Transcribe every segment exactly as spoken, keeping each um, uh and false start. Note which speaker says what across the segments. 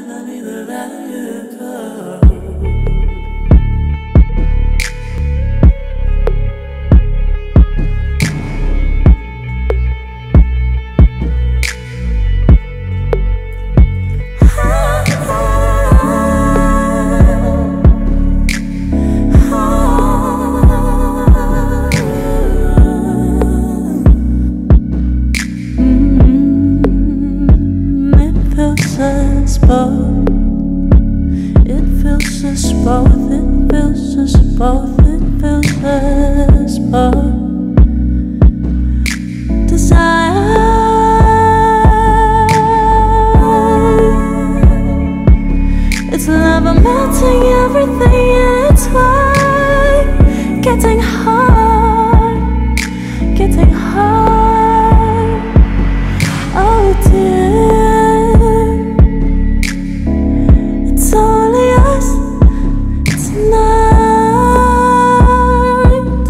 Speaker 1: It fills us both, it fills us both, it fills us both. Desire, it's love, I'm melting everything in its way. Getting hard, getting hard. Oh dear, it's only us tonight,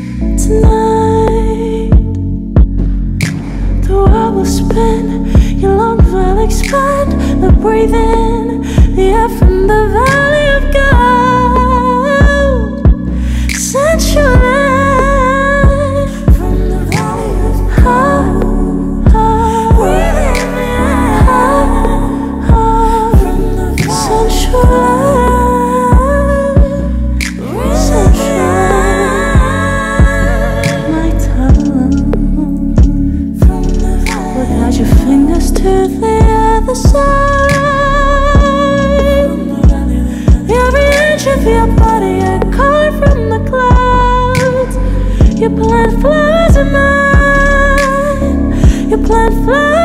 Speaker 1: tonight. The world will spin, your lungs will expand. The breathing, the air from the valley of gold. Sensual from the valley of gold. Breathing the air from the sensual, sensual. My tongue from the valley. We'll guide your fingers to the other side. Every inch of your body, a card from the clouds. You plant flowers in mine. You plant flowers.